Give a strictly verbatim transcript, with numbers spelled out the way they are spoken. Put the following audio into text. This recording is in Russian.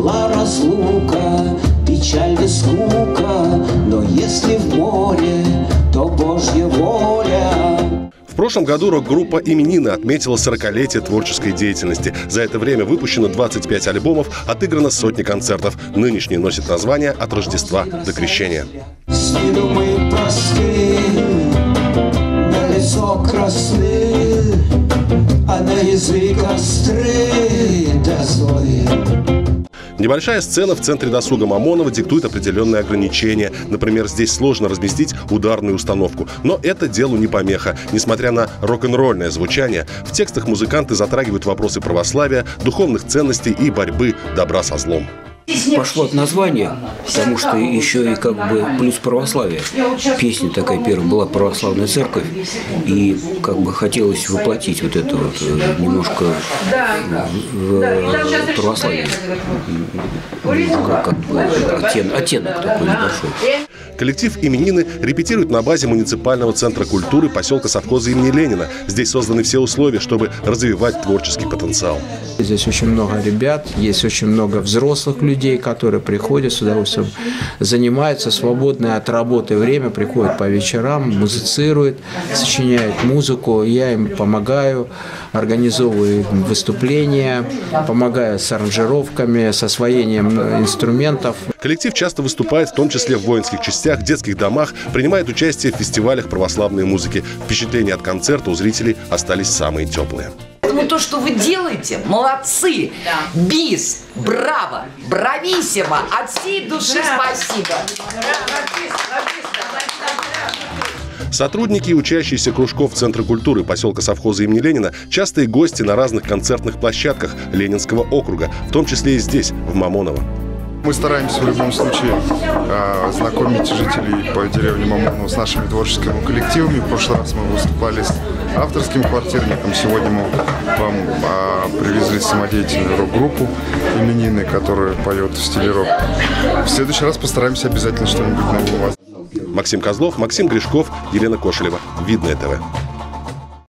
была разлука, печаль да скука, но если в море, то Божья воля. В прошлом году рок-группа «Именины» отметила сорокалетие творческой деятельности. За это время выпущено двадцать пять альбомов, отыграно сотни концертов. Нынешний носит название «От Рождества до Крещения». С виду мы просты, на лицо красны, а на язык остры да злые. Небольшая сцена в центре досуга Мамонова диктует определенные ограничения. Например, здесь сложно разместить ударную установку. Но это делу не помеха. Несмотря на рок-н-ролльное звучание, в текстах музыканты затрагивают вопросы православия, духовных ценностей и борьбы добра со злом. Пошло от названия, потому что еще и как бы плюс православие. Песня такая первая была «Православная церковь», и как бы хотелось воплотить вот это вот немножко в православие. Как бы оттенок, оттенок такой небольшой. Коллектив «Именины» репетирует на базе муниципального центра культуры поселка совхоза имени Ленина. Здесь созданы все условия, чтобы развивать творческий потенциал. Здесь очень много ребят, есть очень много взрослых людей, которые приходят с удовольствием, занимаются свободное от работы время, приходят по вечерам, музицируют, сочиняют музыку. Я им помогаю, организовываю выступления, помогаю с аранжировками, с освоением инструментов. Коллектив часто выступает, в том числе в воинских частях, детских домах, принимает участие в фестивалях православной музыки. Впечатления от концерта у зрителей остались самые теплые. Поэтому то, что вы делаете, молодцы, бис, браво, брависсимо, от всей души спасибо. Сотрудники и учащиеся кружков Центра культуры поселка совхоза имени Ленина частые гости на разных концертных площадках Ленинского округа, в том числе и здесь, в Мамоново. Мы стараемся в любом случае э, знакомить жителей по деревне Мамоново с нашими творческими коллективами. В прошлый раз мы выступали с авторским квартирником. Сегодня мы вам э, привезли самодеятельную рок-группу «Именины», которая поет в стиле рок. В следующий раз постараемся обязательно что-нибудь новое у вас. Максим Козлов, Максим Гришков, Елена Кошелева. Видное ТВ.